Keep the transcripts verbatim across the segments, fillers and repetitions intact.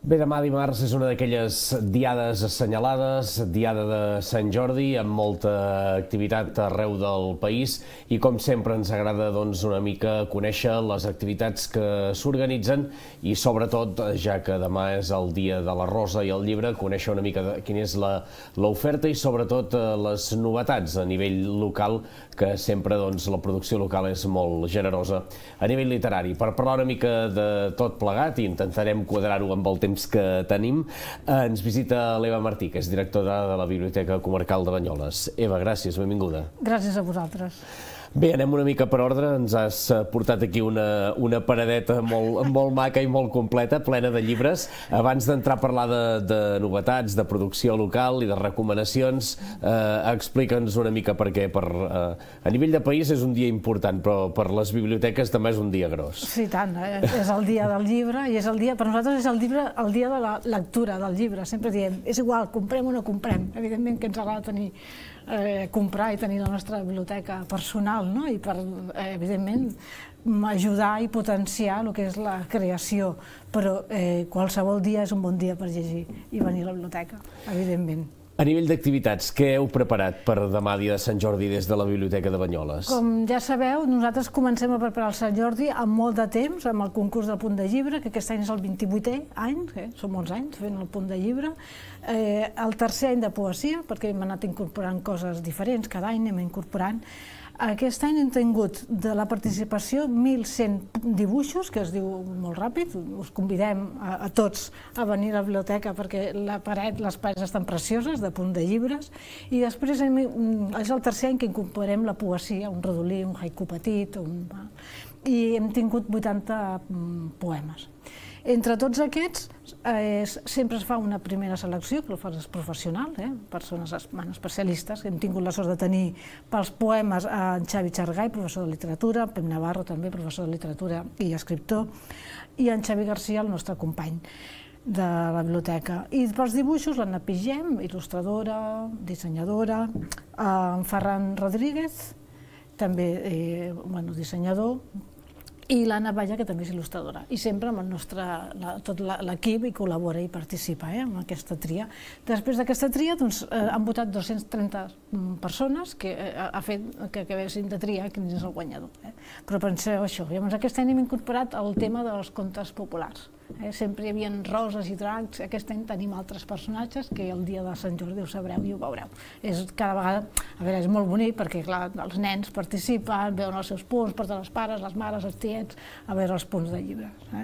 Bé, demà dimarts és una d'aquelles diades assenyalades, diada de Sant Jordi, amb molta activitat arreu del país i com sempre ens agrada doncs, una mica conèixer les activitats que s'organitzen i sobretot, ja que demà és el dia de la Rosa i el llibre, conèixer una mica de quina és l'oferta i sobretot les novetats a nivell local, que sempre doncs, la producció local és molt generosa a nivell literari. Per parlar una mica de tot plegat i intentarem quadrar-ho amb el temps que tenim, ens visita l'Eva Martí, que és directora de la Biblioteca Comarcal de Banyoles. Eva, gràcies, benvinguda. Gràcies a vosaltres. Bé, anem una mica per ordre. Ens has portat aquí una, una paradeta molt, molt maca i molt completa, plena de llibres. Abans d'entrar a parlar de, de novetats, de producció local i de recomanacions, eh, explica'ns una mica per què. Per, eh, a nivell de país és un dia important, però per les biblioteques també és un dia gros. Sí, tant. Eh? És el dia del llibre i és el dia, per nosaltres és el, llibre, el dia de la lectura del llibre. Sempre diem, és igual, comprem o no comprem. Evidentment que ens agrada tenir Eh, comprar i tenir la nostra biblioteca personal, no? I per, eh, evidentment, ajudar i potenciar el que és la creació, però eh, qualsevol dia és un bon dia per llegir i venir a la biblioteca, evidentment. A nivell d'activitats, què heu preparat per demà dia de Sant Jordi des de la Biblioteca de Banyoles? Com ja sabeu, nosaltres comencem a preparar el Sant Jordi amb molt de temps, amb el concurs del Punt de Llibre, que aquest any és el vint-i-vuitè any, eh? Són molts anys fent el Punt de Llibre, eh, el tercer any de poesia, perquè hem anat incorporant coses diferents, cada any anem incorporant. Aquest any hem tingut de la participació mil cent dibuixos, que es diu molt ràpid, us convidem a, a tots a venir a la biblioteca perquè la paret, les parets estan precioses, de Punt de Llibres, i després hem, és el tercer any que incorporem la poesia, un rodolí, un haiku petit, un, i hem tingut vuitanta poemes. Entre tots aquests, eh, sempre es fa una primera selecció, que ho fa els professionals, eh, persones especialistes. Hem tingut la sort de tenir pels poemes a en Xavi Xargay, professor de literatura, Pep Navarro també, professor de literatura i escriptor, i en Xavi Garcia, el nostre company de la biblioteca. I pels dibuixos l'Anna Pigem, il·lustradora, dissenyadora, en Ferran Rodríguez, també eh, bueno, dissenyador, i l'Anna Balla, que també és il·lustradora, i sempre amb el nostre, la, tot l'equip hi col·labora i participa eh, en aquesta tria. Després d'aquesta tria doncs, eh, han votat dos-centes trenta persones que eh, ha fet que acabessin de triar quin és el guanyador. Eh. Però penseu això, llavors aquest any hem incorporat el tema dels contes populars. Eh. Sempre hi havia roses i dracs, aquest any tenim altres personatges que el dia de Sant Jordi ho sabreu i ho veureu. És cada vegada, a veure, és molt bonic perquè clar, els nens participen, veuen els seus punts, porten els pares, les mares, els tiets, a veure els punts de llibre. Eh?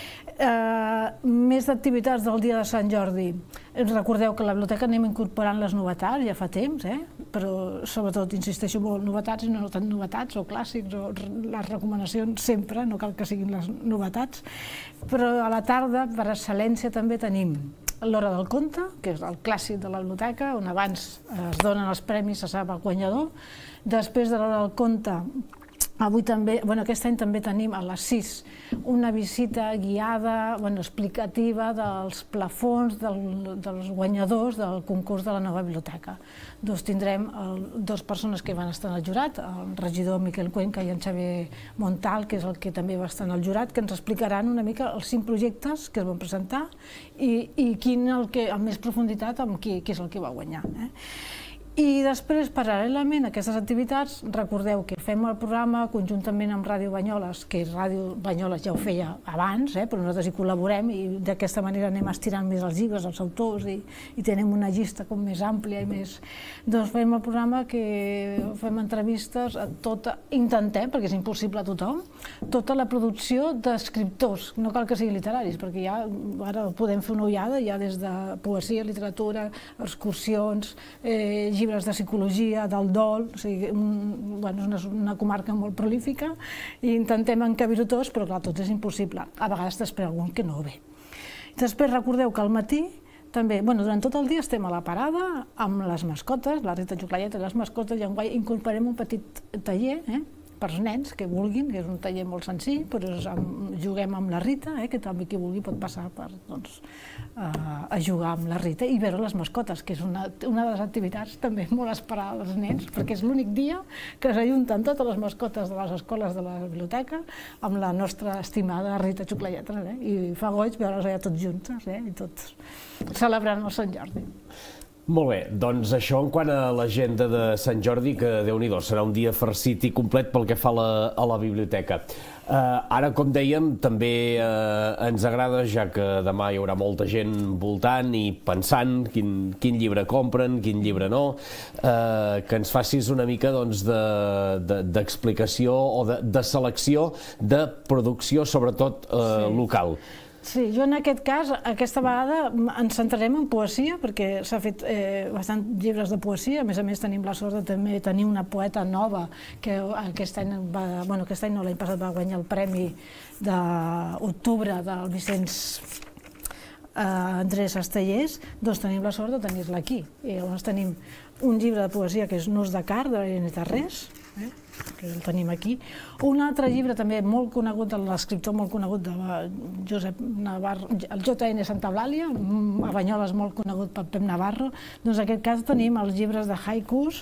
Eh, més d'activitats del dia de Sant Jordi. Recordeu que a la biblioteca anem incorporant les novetats, ja fa temps, eh? Però sobretot, insisteixo molt, novetats i no tant novetats, o clàssics, o les recomanacions sempre, no cal que siguin les novetats. Però a la tarda, per excel·lència, també tenim l'Hora del Conte, que és el clàssic de la biblioteca, on abans es donen els premis, se sap el guanyador. Després de l'Hora del Conte, avui també, bueno, aquest any també tenim a les sis una visita guiada, bueno, explicativa dels plafons del, dels guanyadors del concurs de la nova biblioteca. Doncs tindrem el, dues persones que van estar en el jurat, el regidor Miquel Cuenca i en Xavier Montal, que és el que també va estar en el jurat, que ens explicaran una mica els cinc projectes que es van presentar i, i quin el que, amb més profunditat amb qui, qui és el que va guanyar. Eh? I després, paral·lelament a aquestes activitats, recordeu que fem el programa conjuntament amb Ràdio Banyoles, que Ràdio Banyoles ja ho feia abans, eh, però nosaltres hi col·laborem i d'aquesta manera anem estirant més els llibres, els autors, i, i tenim una llista com més àmplia i més... Doncs fem el programa que fem entrevistes a tota, intentem, perquè és impossible a tothom, tota la producció d'escriptors, no cal que siguin literaris, perquè ja ara podem fer una ullada ja des de poesia, literatura, excursions, eh, llibres de psicologia, del dol, o sigui, un, bueno, és una, una comarca molt prolífica i intentem encabir-ho tots, però clar, tot és impossible. A vegades després algun que no ve. Després recordeu que al matí també, bueno, durant tot el dia estem a la parada amb les mascotes, la Rita Xuclayeta i les mascotes, i enguany incorporem un petit taller, eh, per nens que vulguin, que és un taller molt senzill, però juguem amb la Rita, que també qui vulgui pot passar a jugar amb la Rita i veure les mascotes, que és una de les activitats també molt esperada dels nens, perquè és l'únic dia que s'ajunten totes les mascotes de les escoles de la biblioteca amb la nostra estimada Rita Xuclalletres, i fa goig veure'ls allà tots juntes i tots celebrant el Sant Jordi. Molt bé, doncs això en quant a l'agenda de Sant Jordi, que Déu-n'hi-do, serà un dia farcit i complet pel que fa a la biblioteca. Ara, com dèiem, també ens agrada, ja que demà hi haurà molta gent voltant i pensant quin llibre compren, quin llibre no, que ens facis una mica d'explicació o de selecció de producció, sobretot local. Sí, jo en aquest cas, aquesta vegada ens centrarem en poesia, perquè s'ha fet bastants llibres de poesia, a més a més tenim la sort de també tenir una poeta nova que aquest any, bueno, aquest any no, l'any passat va guanyar el premi d'octubre del Vicenç Andrés Estellers, doncs tenim la sort de tenir-la aquí. I llavors tenim un llibre de poesia que és Nus de Car, de la Irene Tarrés, que el tenim aquí. Un altre llibre també molt conegut, de l'escriptor molt conegut de Josep Navarro, el J N Santa Eulàlia, a Banyoles molt conegut per Pep Navarro. Doncs en aquest cas tenim els llibres de haikus,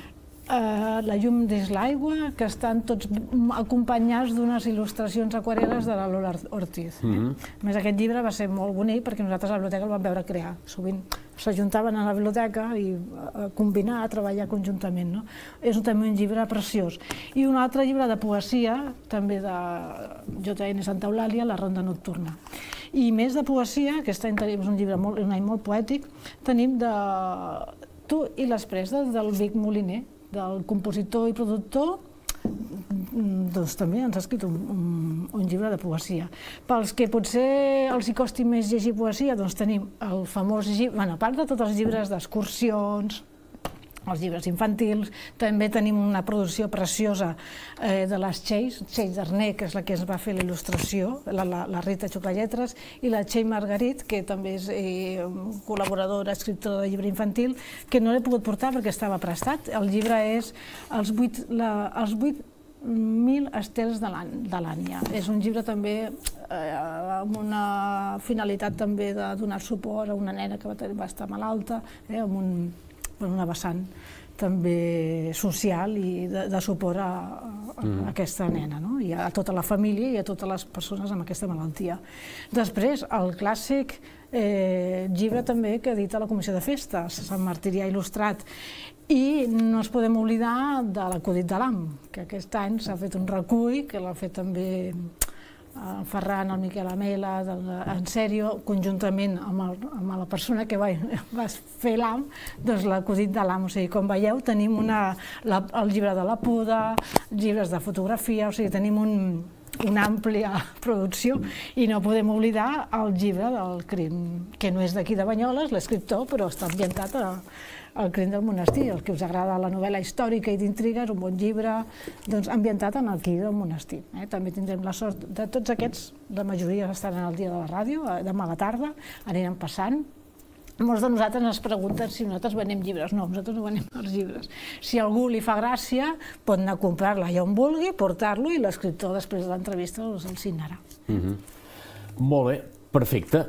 La llum dins l'aigua, que estan tots acompanyats d'unes il·lustracions aquarel·les de la Lola Ortiz. A més, aquest llibre va ser molt bonic perquè nosaltres a la biblioteca el vam veure crear. Sovint s'ajuntaven a la biblioteca i a combinar, a treballar conjuntament. És també un llibre preciós. I un altre llibre de poesia, també de J N Santa Eulàlia, La ronda nocturna. I més de poesia, aquest any tenim un llibre un any molt poètic, tenim de Tu i les preses, del Vic Moliner, del compositor i productor, doncs també ens ha escrit un llibre de poesia. Pels que potser els hi costi més llegir poesia, doncs tenim el famós llibre, a part de tots els llibres d'excursions, els llibres infantils, també tenim una producció preciosa de les Txells, Txell d'Arner, que és la que ens va fer la il·lustració, la Rita Xuclalletres, i la Txell Margarit, que també és col·laboradora, escriptora de llibre infantil, que no l'he pogut portar perquè estava prestat. El llibre és els vuit mil estels de l'Ània. És un llibre també amb una finalitat també de donar suport a una nena que va estar malalta, amb una vessant també social i de suport a aquesta nena, i a tota la família i a totes les persones amb aquesta malaltia. Després, el clàssic llibre també que edita la Comissió de Festes, Sant Martirià il·lustrat, i no ens podem oblidar de l'Acudit de l'Am, que aquest any s'ha fet un recull, que l'ha fet també el Ferran, el Miquel Amela, en sèrio, conjuntament amb la persona que va fer l'A M, doncs l'Acudit de l'A M. O sigui, com veieu, tenim el llibre de la Puda, llibres de fotografia, o sigui, tenim una àmplia producció i no podem oblidar el llibre del crim, que no és d'aquí de Banyoles, l'escriptor, però està ambientat al crim del monestir. El que us agrada la novel·la històrica i d'intriga és un bon llibre ambientat en el crim del monestir. També tindrem la sort de tots aquests, la majoria estaran al dia de la ràdio, demà a la tarda, aniran passant. Molts de nosaltres ens pregunten si nosaltres venem llibres. No, nosaltres no venem els llibres. Si a algú li fa gràcia, pot anar a comprar-la allà on vulgui, portar-lo i l'escriptor després de l'entrevista el signarà. Molt bé. Perfecte.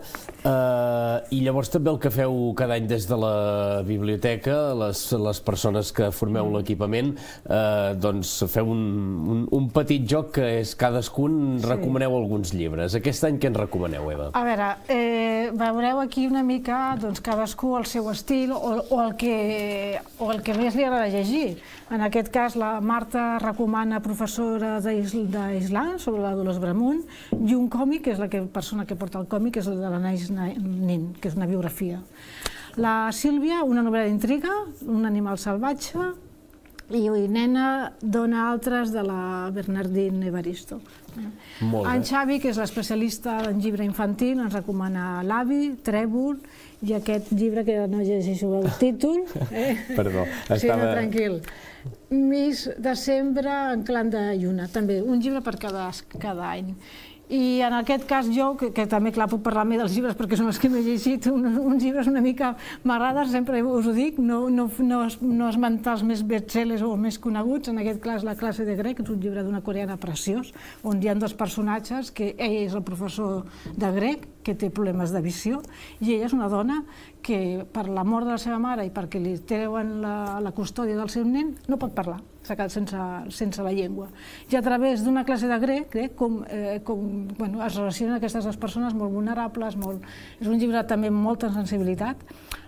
I llavors també el que feu cada any des de la biblioteca, les persones que formeu l'equipament, doncs feu un petit joc que és cadascun recomaneu alguns llibres. Aquest any què ens recomaneu, Eva? A veure, veureu aquí una mica cadascú el seu estil o el que més li agrada llegir. En aquest cas, la Marta recomana Professora d'Islam, sobre la Dolors Bramunt, i un còmic, que és la persona que porta el còmic, que és el de l'Anais Nin, que és una biografia. La Sílvia, una novel·la d'intriga, un animal salvatge, i Nena dona altres de la Bernardine Evaristo. En Xavi, que és l'especialista en llibre infantil, ens recomana L'Avi, Trèvol, i aquest llibre que no llegeixo el títol. Perdó, estava... Sí, no, tranquil. Miss Desembre en clan de lluna, també un llibre per cada any. I en aquest cas jo, que, que també clar puc parlar més dels llibres perquè són els que m'he llegit, un, uns llibres una mica m'agraden, sempre us ho dic, no, no, no, no esmentar els més bestsellers o els més coneguts, en aquest cas La classe de grec, és un llibre d'una coreana preciós, on hi ha dos personatges, que ell és el professor de grec, que té problemes de visió, i ella és una dona que per la mort de la seva mare i perquè li treuen la, la custòdia del seu nen, no pot parlar, s'ha quedat sense, sense la llengua. I a través d'una classe de grec, grec com, eh, com bueno, es relacionen aquestes dues persones molt vulnerables, molt... és un llibre també amb molta sensibilitat.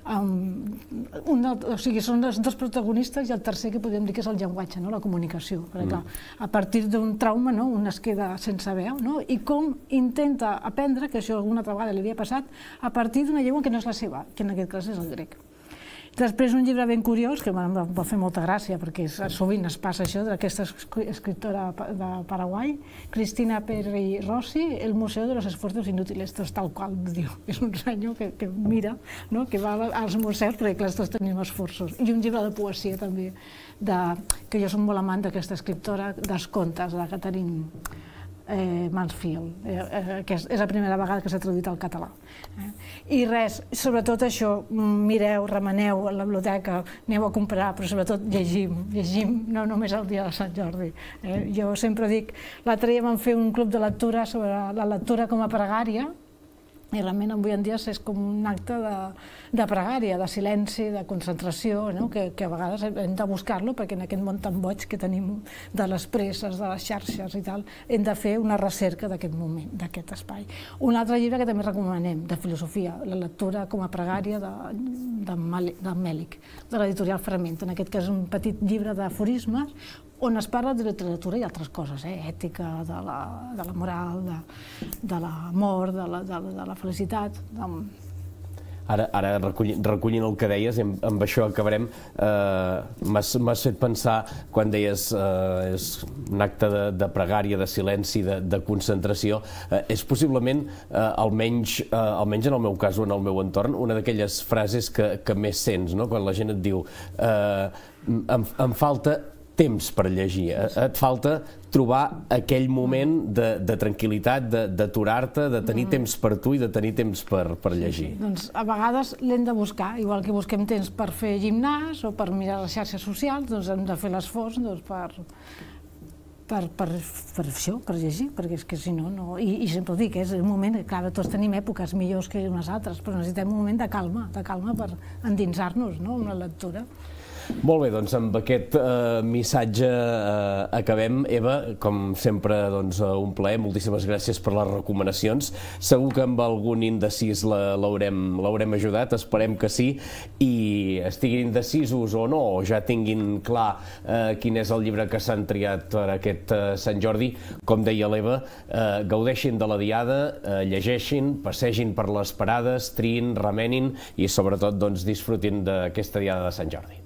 Um, una, o sigui, són els dos protagonistes i el tercer que podem dir que és el llenguatge, no? La comunicació. Perquè, clar, a partir d'un trauma, no? Un es queda sense veu, no? I com intenta aprendre, que això alguna altra vegada li havia passat, a partir d'una llengua que no és la seva, que en aquest cas és el grec. Després un llibre ben curiós, que em va fer molta gràcia, perquè sovint es passa això, d'aquesta escriptora de Paraguai, Cristina Peri Rossi, El museu de los esfuerzos inútiles, tot tal qual, diu. És un senyor que, que mira, no? Que va als museus, perquè clar, tots tenim esforços. I un llibre de poesia també, de, que jo soc molt amant d'aquesta escriptora, dels contes, de Catherine Eh, Mansfield, eh, que és, és la primera vegada que s'ha traduït al català. Eh? I res, sobretot això, mireu, remeneu a la biblioteca, aneu a comprar, però sobretot llegim, llegim no només el dia de Sant Jordi. Eh? Jo sempre dic, l'altre dia vam fer un club de lectura sobre la lectura com a pregària, i realment avui en dia és com un acte de, de pregària, de silenci, de concentració, no? que, que a vegades hem de buscar-lo perquè en aquest món tan boig que tenim de les presses, de les xarxes i tal, hem de fer una recerca d'aquest moment, d'aquest espai. Un altre llibre que també recomanem, de filosofia, la lectura com a pregària de, de, de Mèlic, de l'editorial Fragment. En aquest cas és un petit llibre d'aforismes on es parla de literatura i altres coses, eh? Ètica, de la, de la moral, de, de l'amor, de, la, de, la, de la felicitat. De... Ara, ara recollint, recollint el que deies, i amb, amb això acabarem, eh, m'has fet pensar, quan deies eh, és un acte de, de pregària, de silenci, de, de concentració, eh, és possiblement, eh, almenys, eh, almenys en el meu cas o en el meu entorn, una d'aquelles frases que, que més sents, no? Quan la gent et diu eh, em, em falta temps per llegir, et falta trobar aquell moment de, de tranquil·litat, d'aturar-te, de, de tenir mm. temps per tu i de tenir temps per, per llegir. Sí, sí. Doncs a vegades l'hem de buscar, igual que busquem temps per fer gimnàs o per mirar les xarxes socials, doncs hem de fer l'esforç doncs, per, per, per, per això, per llegir, perquè és que si no, no... I, i sempre ho dic, és un moment, clar, tots tenim èpoques millors que unes altres, però necessitem un moment de calma, de calma per endinsar-nos, no?, en la lectura. Molt bé, doncs amb aquest eh, missatge eh, acabem. Eva, com sempre, doncs, un plaer, moltíssimes gràcies per les recomanacions. Segur que amb algun indecís l'haurem ajudat, esperem que sí, i estiguin indecisos o no, o ja tinguin clar eh, quin és el llibre que s'han triat per aquest eh, Sant Jordi, com deia l'Eva, eh, gaudeixin de la diada, eh, llegeixin, passegin per les parades, triïn, remenin i sobretot doncs, disfrutin d'aquesta diada de Sant Jordi.